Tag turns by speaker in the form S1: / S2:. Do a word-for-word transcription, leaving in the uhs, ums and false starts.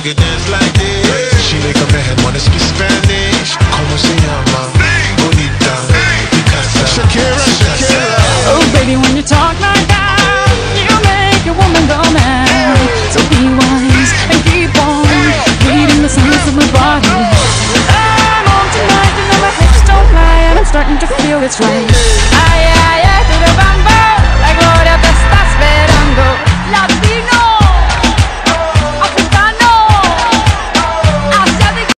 S1: could dance like this. She make a man wanna speak Spanish. Como se llama? Bonita. Picasa. Shakira, Shakira.
S2: Oh baby, when you talk like that, you make a woman go mad. So be wise and keep on reading the signs of my body. I'm on tonight and now my hips don't lie, and I'm starting to feel it's right. I